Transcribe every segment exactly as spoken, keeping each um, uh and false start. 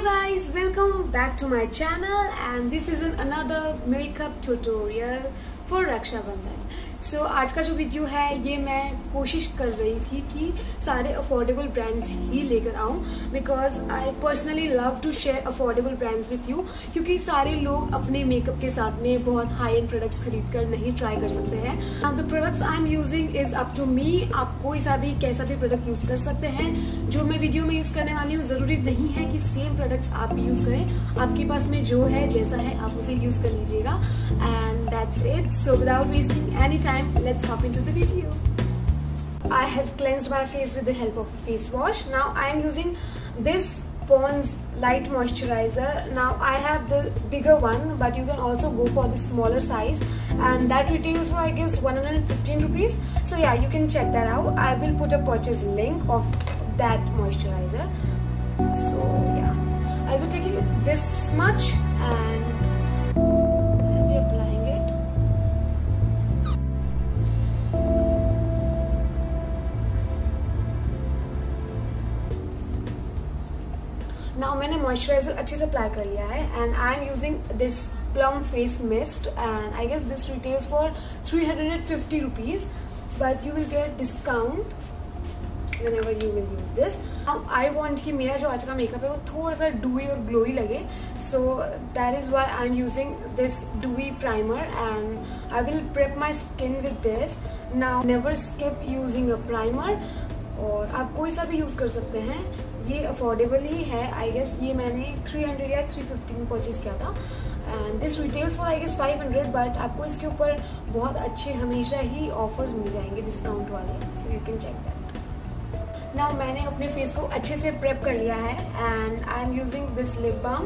guys, welcome back to my channel and this is an another makeup tutorial for Raksha Bandhan. So so, आज का जो video है ये मैं कोशिश कर रही थी कि सारे अफोर्डेबल ब्रांड्स ही लेकर आऊँ because I personally love to share affordable brands with you, क्योंकि सारे लोग अपने मेकअप के साथ में बहुत हाई एंड प्रोडक्ट्स खरीद कर नहीं ट्राई कर सकते हैं. The products I am using is up to me. आप कोई सा भी कैसा भी प्रोडक्ट यूज़ कर सकते हैं. जो मैं वीडियो में यूज़ करने वाली हूँ ज़रूरी नहीं है कि सेम प्रोडक्ट्स आप भी यूज़ करें. आपके पास में जो है जैसा है आप उसे यूज़ कर लीजिएगा. And that's it. So without wasting any time, let's hop into the video. I have cleansed my face with the help of a face wash. Now I am using this Pond's light moisturizer. Now I have the bigger one, but you can also go for the smaller size, and that retails for I guess one hundred fifteen rupees. So yeah, you can check that out. I will put a purchase link of that moisturizer. So yeah, I'll be taking this much and now मैंने moisturiser अच्छे से apply कर लिया है and I am using this Plum face mist and I guess this retails for three hundred fifty rupees, but you will get discount whenever you will use this. Now I want कि मेरा जो आज का makeup है वो थोड़ा सा dewy और glowy लगे, so that is why I am using this dewy primer and I will prep my skin with this. Now never skip using a primer. और आप कोई सा भी यूज़ कर सकते हैं. ये अफोर्डेबल ही है. आई गेस ये मैंने थ्री हंड्रेड या थ्री फिफ्टी में परचेज किया था and this retails for I guess five hundred, but आपको इसके ऊपर बहुत अच्छे हमेशा ही ऑफर्स मिल जाएंगे डिस्काउंट वाले. So you can check that. Now मैंने अपने फेस को अच्छे से प्रेप कर लिया है and I am using this lip balm.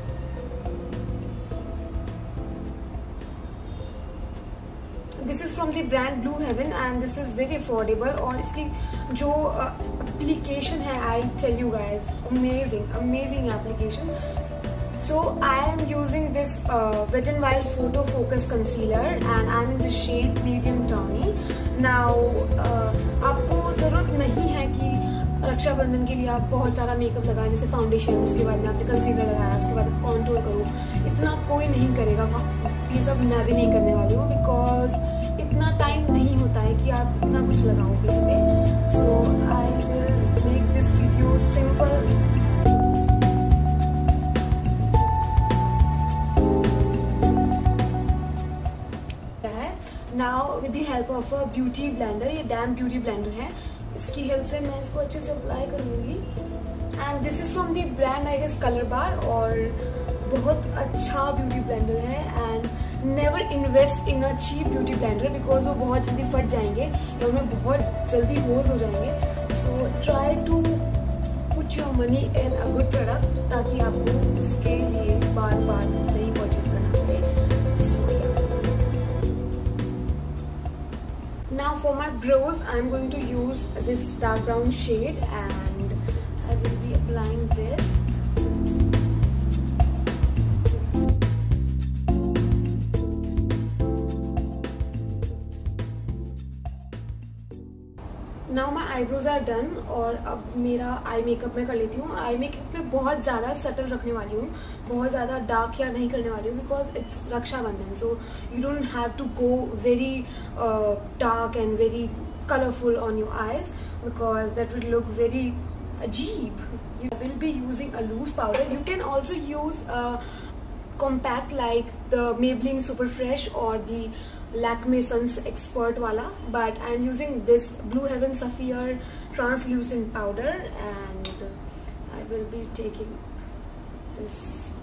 This is from the brand Blue Heaven and this is very affordable. और इसकी जो एप्लीकेशन है, I tell you guys, amazing amazing application. So I am using this Wet and Wild Photo Focus concealer and I am in the shade medium tawny. Now आपको ज़रूरत नहीं है कि रक्षाबंधन के लिए आप बहुत सारा मेकअप लगाएं, जैसे फाउंडेशन, उसके बाद में आपने कंसीलर लगाया, उसके बाद कॉन्टूर करो. इतना कोई नहीं करेगा. ये सब मैं भी नहीं करने वाली हूँ बिकॉज इतना टाइम नहीं होता है कि आप इतना कुछ लगाओ फेस पे. So I will make this video simple. Now with the help of a beauty blender, ये डैम ब्यूटी ब्लेंडर है, इसकी हेल्प से मैं इसको अच्छे से अप्लाई करूँगी. And this is from the brand I guess Colorbar, और बहुत अच्छा ब्यूटी ब्लेंडर है. And never invest in a cheap beauty blender because वो बहुत जल्दी फट जाएंगे या उनमें बहुत जल्दी होल हो जाएंगे. So try to put your money in a good product ताकि आपको उसके लिए बार बार नहीं परचेज करना पड़े. सो now for my brows I am going to use this dark brown shade and I will be applying this. Now my eyebrows are done और अब मेरा आई मेकअप मैं कर लेती हूँ. और आई मेकअप में बहुत ज़्यादा सटल रखने वाली हूँ, बहुत ज़्यादा डार्क या नहीं करने वाली हूँ because it's Rakshabandhan. So you don't have to go very dark and very colourful on your eyes because that will look very अजीब. You will be using a loose powder. You can also use compact like the Maybelline Super Fresh or the Lakme Suns Expert wala, but I am using this Blue Heaven Sapphire translucent powder and I will be taking this.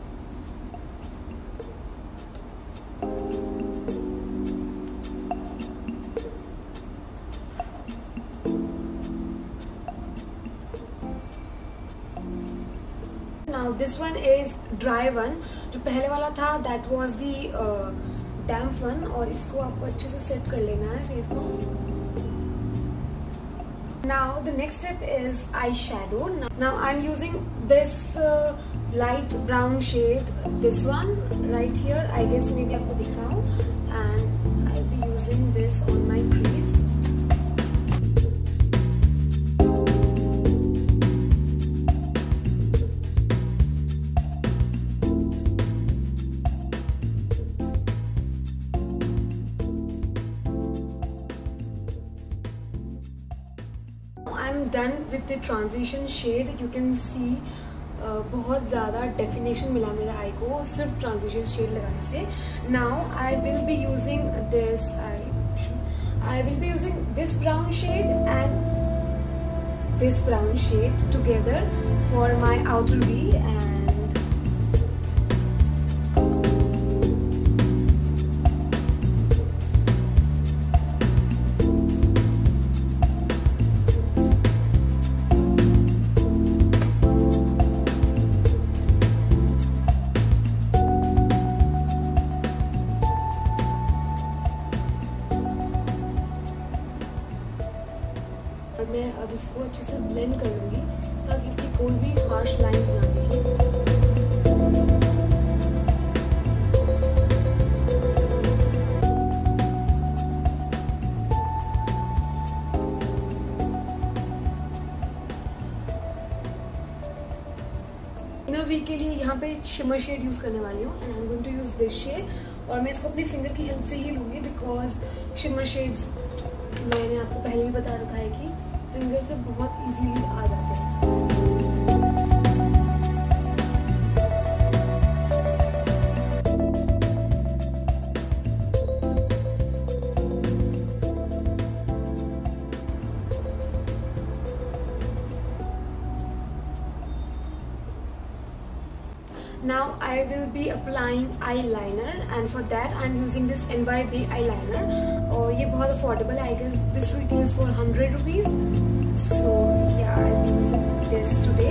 Now this one is dry one. जो पहले वाला था that was the uh, damp one, और इसको आपको अच्छे से set कर लेना है फेस को. Now the next step is eyeshadow. Now, now I'm using this uh, light brown shade, this one right here. I guess maybe आपको दिख रहा हो, and I'll be using this on my crease. Am done with the transition shade. You can see बहुत ज़्यादा definition मिला मेरे आई को सिर्फ ट्रांजिशन शेड लगाने से. Now I will be using this I I will be using this brown shade and this brown shade together for my outer V. And और मैं अब इसको अच्छे से ब्लेंड कर लूँगी ताकि इसकी कोई भी हार्श लाइंस ना दिखे. इनर वी के लिए यहाँ पे शिमर शेड यूज़ करने वाली हूँ and I am going to use this shade. और मैं इसको अपनी फिंगर की हेल्प से ही लूँगी बिकॉज शिमर शेड्स मैंने आपको पहले ही बता रखा है कि फिंगर से बहुत इजीली आ जाते हैं. Now I will be applying eyeliner and for that I am using this N Y B eyeliner और ये बहुत affordable है. I guess this retails for one hundred rupees. So yeah, I will be using this today.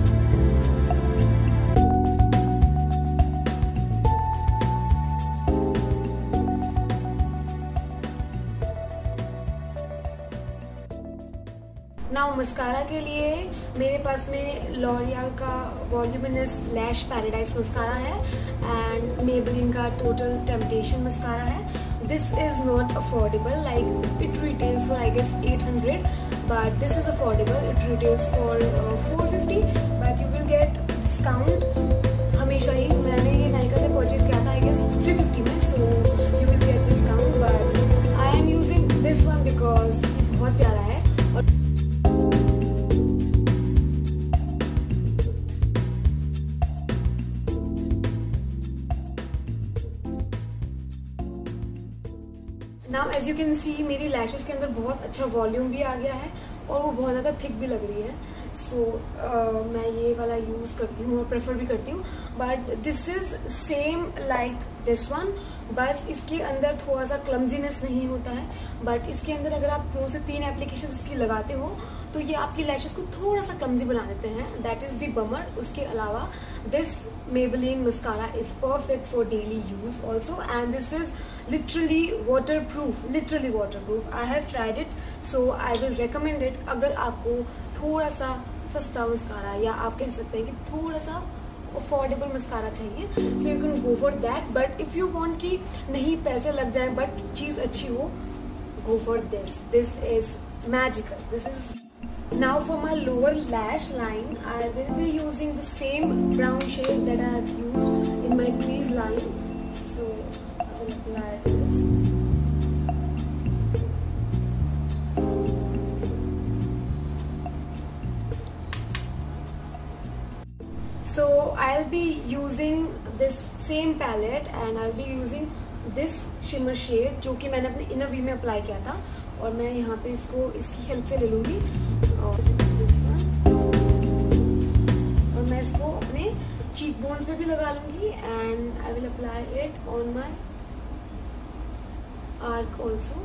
Now mascara के लिए मेरे पास में L'Oreal का वॉल्यूमिनस लैश पैराडाइज मस्कारा है एंड मेबलिन का टोटल टेम्पटेशन मस्कारा है. This is not affordable like it retails for I guess eight hundred but this is affordable. It retails for four fifty but you will get discount. हमेशा ही मैंने ये नायका से purchase किया था I guess three fifty में, so you will get discount. But I am using this one because ये बहुत प्यारा है. और now as you can see मेरी लैशेस के अंदर बहुत अच्छा वॉल्यूम भी आ गया है और वो बहुत ज़्यादा थिक भी लग रही है. सो so, uh, मैं ये वाला यूज़ करती हूँ और प्रेफर भी करती हूँ. But this is same like this one, बस इसके अंदर थोड़ा सा क्लमजीनेस नहीं होता है. बट इसके अंदर अगर आप दो से तीन एप्लीकेशन इसकी लगाते हो तो ये आपकी लैशेस को थोड़ा सा क्लमजी बना देते हैं. That is the bummer. उसके अलावा this Maybelline mascara is perfect for daily use also and this is literally waterproof, literally waterproof. I have tried it, so I will recommend it. अगर आपको थोड़ा सा सस्ता मस्कारा या आप कह सकते हैं कि थोड़ा सा अफोर्डेबल मस्कारा चाहिए, so you can go for that. But if you want कि नहीं पैसे लग जाए बट चीज़ अच्छी हो, go for this. This is magical. This is now for my lower lash line. I will be using the same brown shade that I have used in my crease line. So I will apply this. So I'll be using this same palette and I'll be using this shimmer shade जो कि मैंने अपने inner V में apply किया था. और मैं यहाँ पे इसको इसकी हेल्प से ले लूँगी और और मैं इसको अपने चीक बोन्स पे भी लगा लूँगी and I will apply it on my arch also.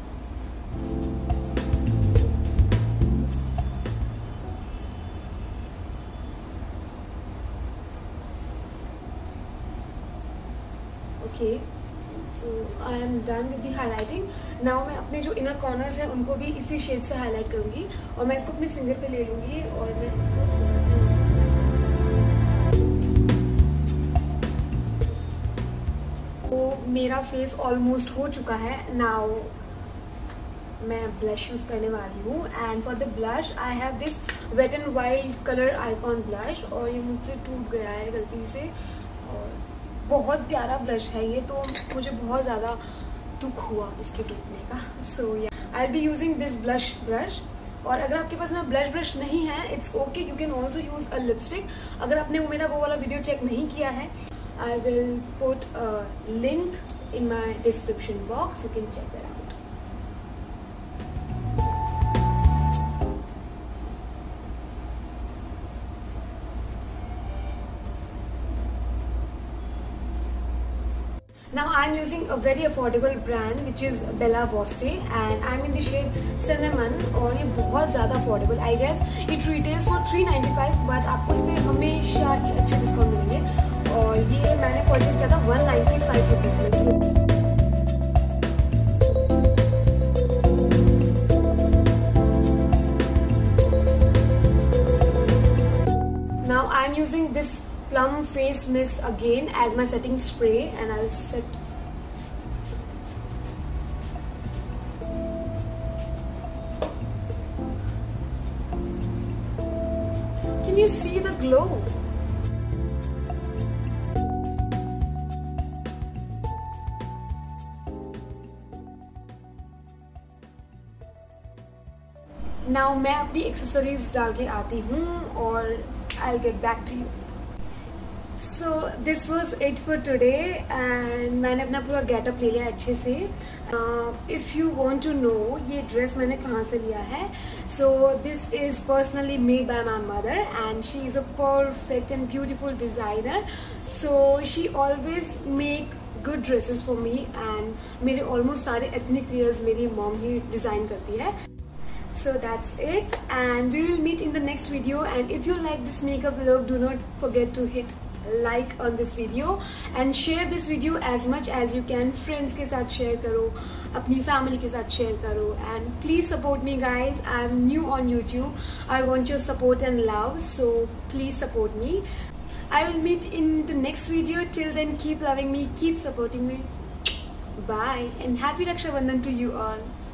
Okay, so I am done with the highlighting. Now मैं अपने जो इनर कॉर्नर्स हैं उनको भी इसी शेड से हाईलाइट करूँगी और मैं इसको अपने फिंगर पे ले लूँगी और मैं इसको थोड़ा सा तो मेरा फेस ऑलमोस्ट हो चुका है. नाउ मैं ब्लश यूज़ करने वाली हूँ and for the blush I have this Wet and Wild Color Icon blush और ये मुझसे टूट गया है गलती से और बहुत प्यारा ब्लश है ये, तो मुझे बहुत ज़्यादा दुख हुआ इसके टूटने का. सो या I will be using this blush brush और अगर आपके पास में ब्लश ब्रश नहीं है, it's okay, you can also use a lipstick. अगर आपने वो मेरा वो वाला वीडियो चेक नहीं किया है, I will put a link in my description box, you can check that out. Now I'm using a very affordable brand which is Bella Voste and I'm in the shade Cinnamon और ये बहुत ज़्यादा affordable, I guess it retails for three ninety-five, but आपको इस पे हमेशा ही अच्छे discount मिलेंगे और ये मैंने परचेज किया था one ninety-five रुपीज़ में। so, Now I'm using this plum face mist again as my setting spray and I'll set. Can you see the glow? Now मैं अपनी एक्सेसरीज डाल के आती हूँ और I'll get back to you. So this was it for today and मैंने अपना पूरा गेटअप ले लिया अच्छे से. uh, If you want to know ये ड्रेस मैंने कहाँ से लिया है, so this is personally made by my mother and she is a perfect and beautiful designer. So she always make good dresses for me and मेरे almost सारे ethnic wears मेरी mom ही design करती है. So that's it and we will meet in the next video, and if you like this makeup vlog, do not forget to hit like on this video and share this video as much as you can. Friends के साथ share करो, अपनी family के साथ share करो and please support me guys. I'm new on YouTube. I want your support and love, so please support me. I will meet in the next video. Till then, keep loving me, keep supporting me. Bye and happy Raksha Bandhan to you all.